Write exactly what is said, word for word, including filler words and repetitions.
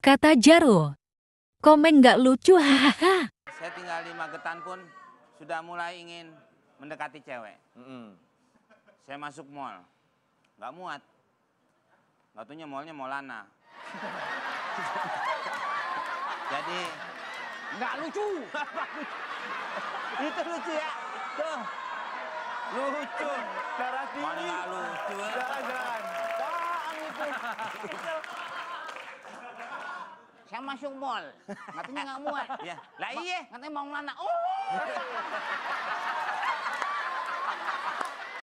Kata Jarwo. Komen nggak lucu, hahaha. Saya tinggal di Magetan pun sudah mulai ingin mendekati cewek. Mm-hmm. Saya masuk mall, nggak muat. Nggak taunya mallnya Maulana. Jadi nggak lucu. Itu lucu ya. Tuh. Lucu. Darah tinggi. Mana nggak lucu ya? Jangan-jangan. Apaan itu? Saya masuk mall, katanya nggak muat. Ya, lah iya. Katanya mau ngelana. Oh.